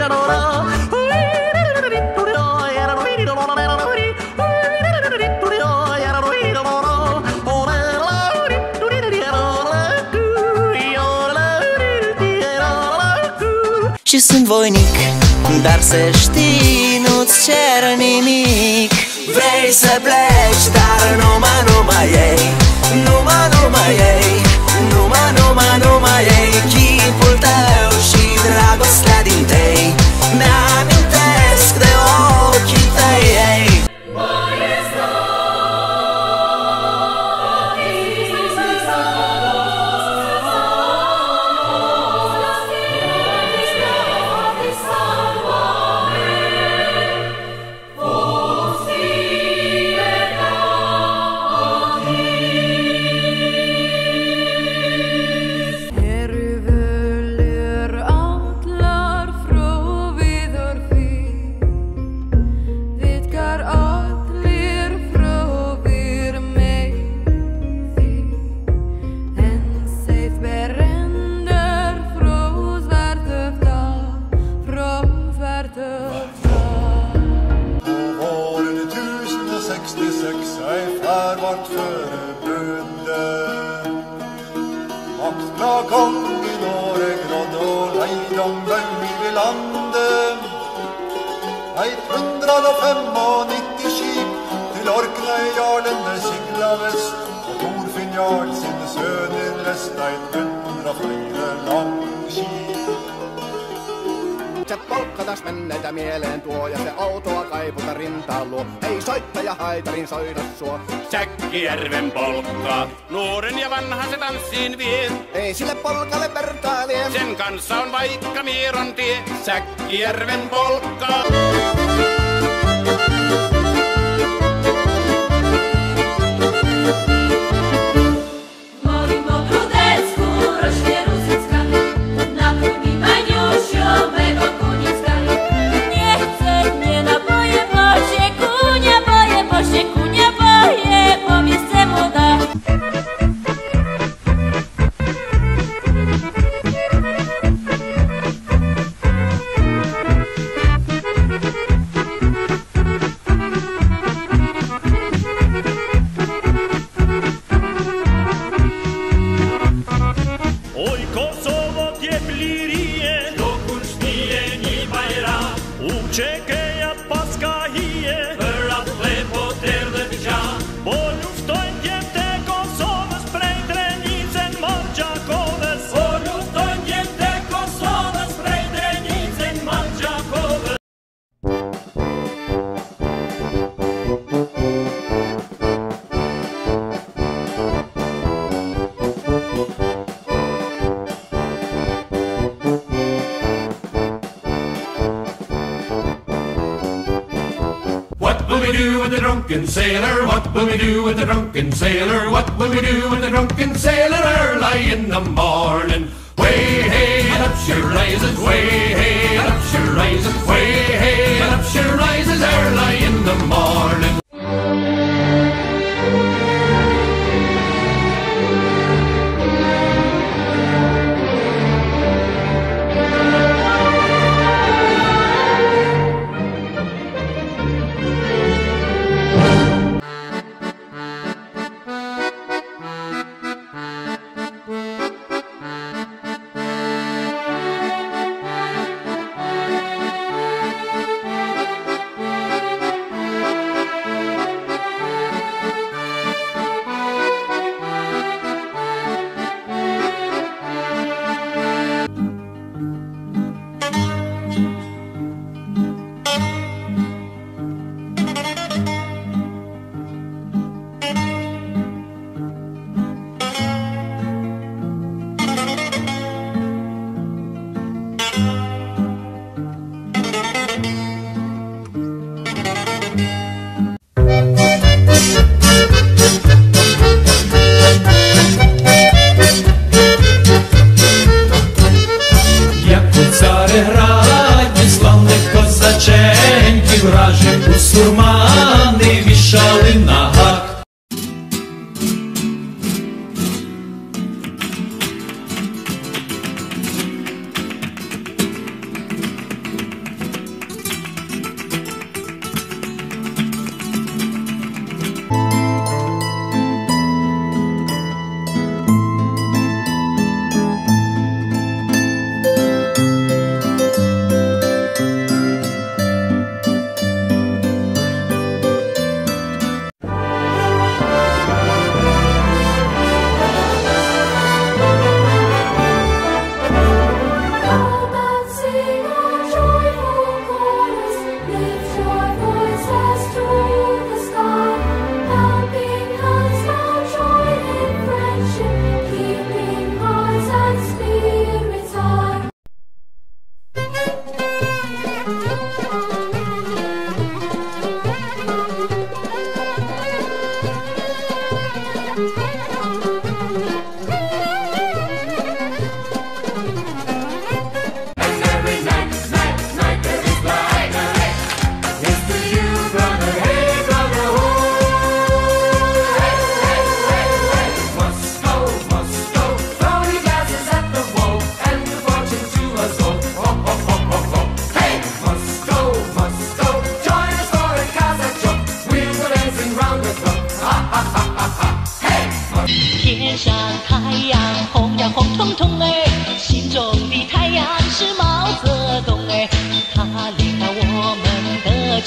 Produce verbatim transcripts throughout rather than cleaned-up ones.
Și sunt voinic, dar să știi, nu-ți cer nimic. Vrei să pleci, dar numai, numai ei, numai, numai ei, numai, numai, numai ei. Chipul tău și dragostea din tei mi-amintesc de ochii tăi, ei. Kongen Åregrodd och lejdom böj vid landet. Ett hundrad och fem och nittio skip till Orkney jarlen där sigla väst. Och Torfinn jarl sin söder lästa ett hundra fyra lång skip. Se polkkatas menneitä mieleen tuo ja se autoa kaiputa rintaan luo. Ei soittaja haitarin soida suo. Säkkijärven polkka, nuoren ja vanhan se tanssiin vie. Ei sille polkalle vertailee. Sen kanssa on vaikka Mieron tie. Säkkijärven polkka. What will we do with the drunken sailor? What will we do with the drunken sailor? What will we do with the drunken sailor early in the morning? Way hey and up she rises, way hey and up she rises, way hey and up she rises early in the morning.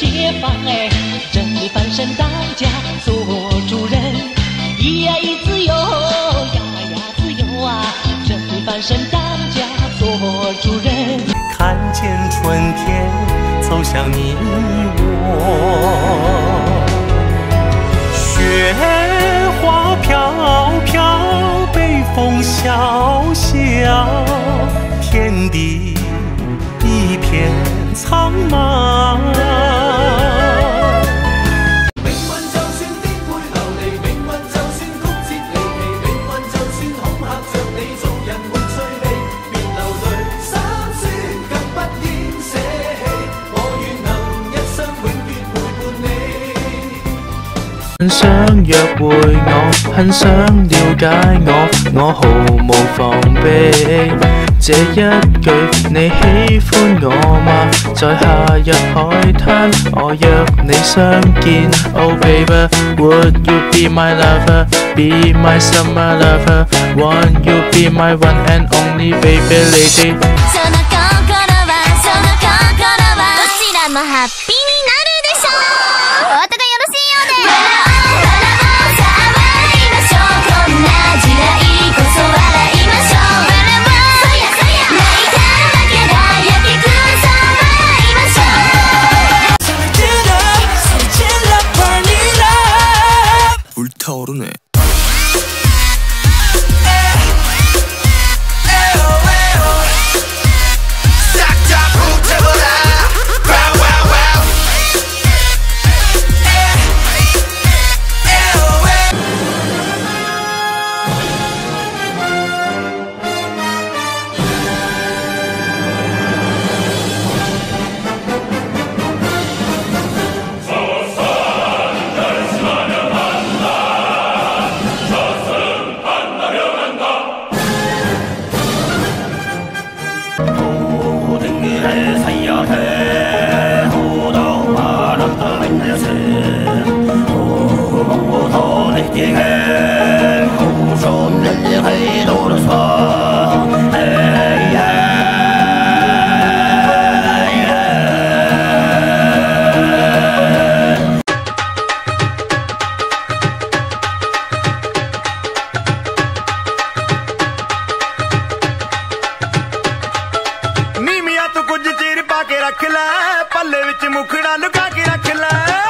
解放哎，正义翻身当家做主人，咿呀咿自由，呀呀自由啊，正义翻身当家做主人。 看见春天走向你我，雪花飘飘，北风萧萧，天地一片苍茫。 很想約會我，很想了解我，我毫無防備。這一句你喜歡我嗎？在夏日海灘，我約你相見。Oh baby, would you be my lover? Be my summer lover. Want you be my one and only baby lady. その心は、その心は、どちらもハッピーになるでしょう。お後がよろしいようで。 불타오르네. रख लै पल्ले विच मुखड़ा लुका के रख लै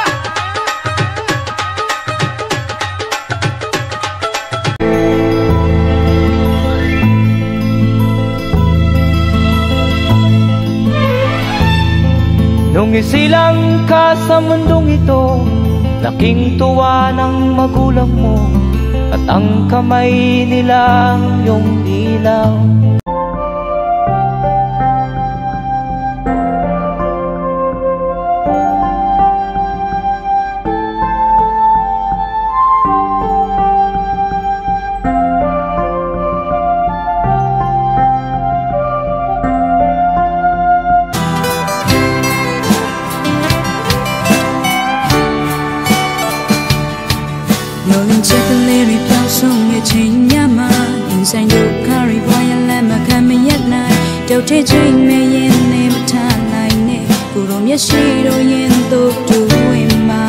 Nung isilang ka sa mundong ito, laking tuwa ng magulang mo, at ang kamay nila ang iyong ilaw. Đâu thế tranh mê yên em tha lại nè, cô rộn nhất sĩ đôi yên tốt đủ em mà.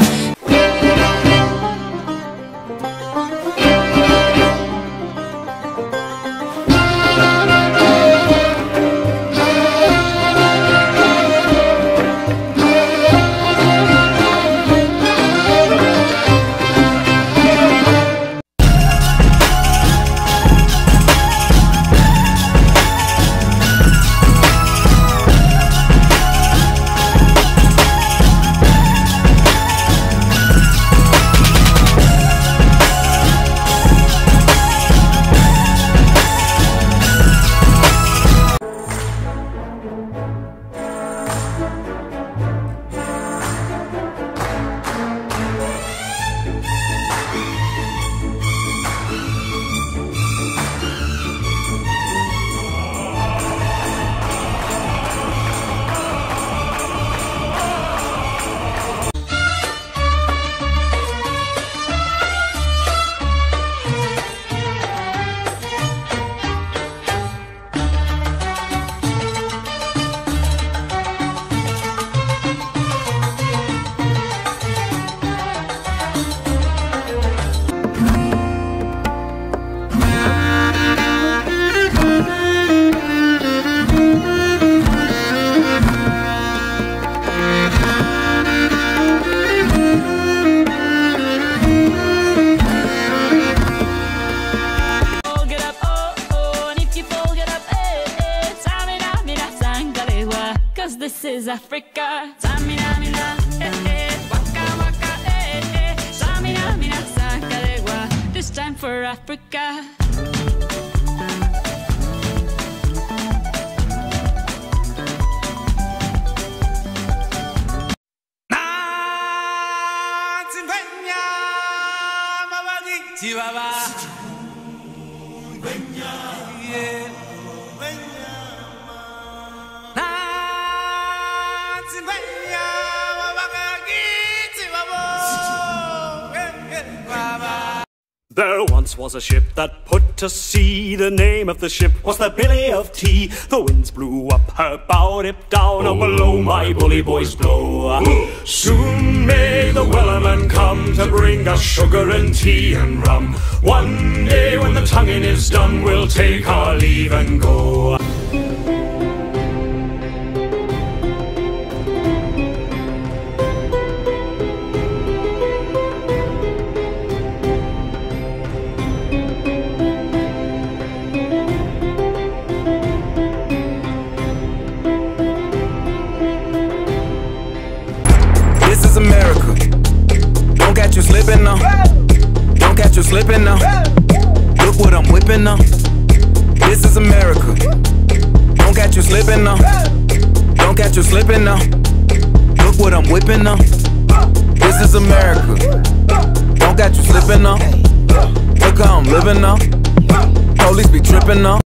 is Africa. Samina mina, eh eh, waka waka, eh eh. Samina mina, sakalegua. This time for Africa. Chihuahua. There once was a ship that put to sea. The name of the ship was the Billy of Tea. The winds blew up her bow, dipped down, oh below my bully boys blow. Soon may the wellerman come to bring us sugar and tea and rum. One day when the tonguing is done, we'll take our leave and go. This is America. Don't catch you slipping now. Don't catch you slipping now. Look what I'm whipping now. This is America. Don't catch you slipping now. Don't catch you slipping now. Look what I'm whipping now. This is America. Don't catch you slipping now. Look how I'm living now. Police be tripping now.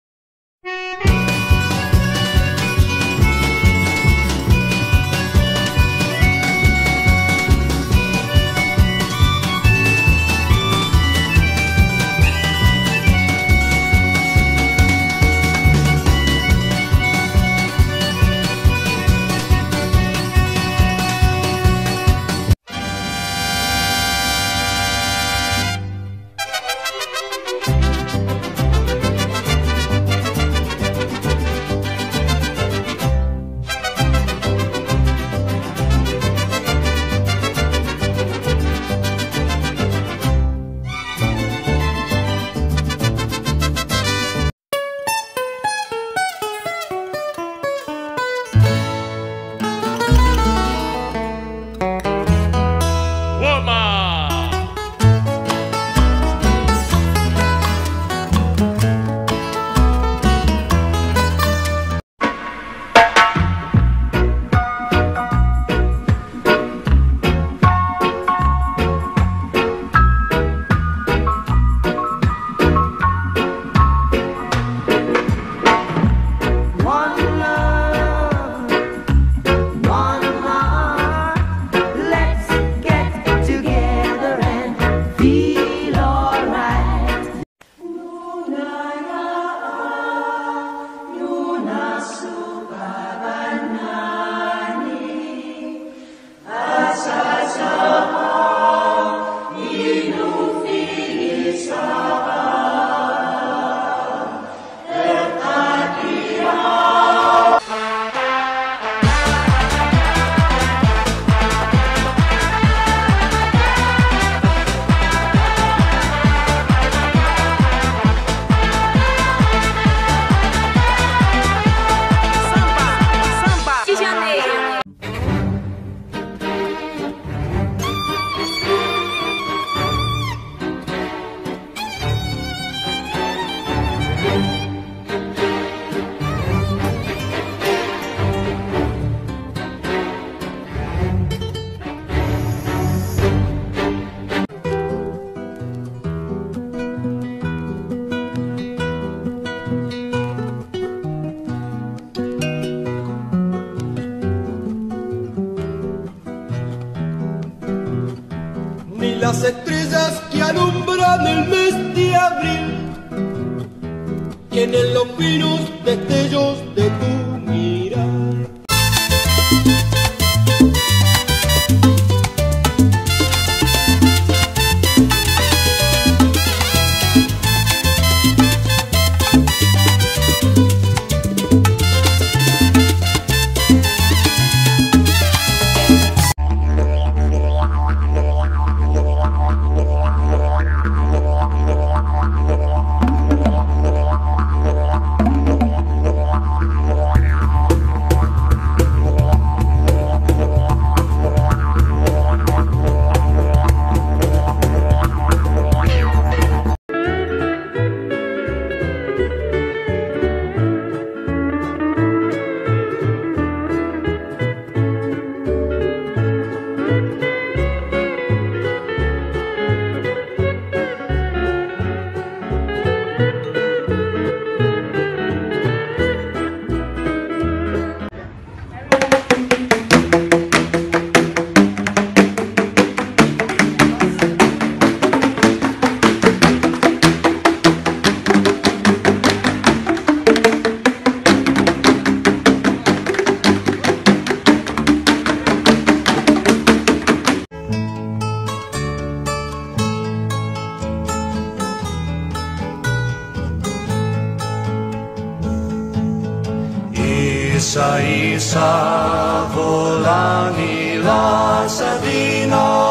Las estrellas que alumbran el mes de abril tienen los finos destellos de tu mirar. ίσα ίσα βολάνι λασαδίνο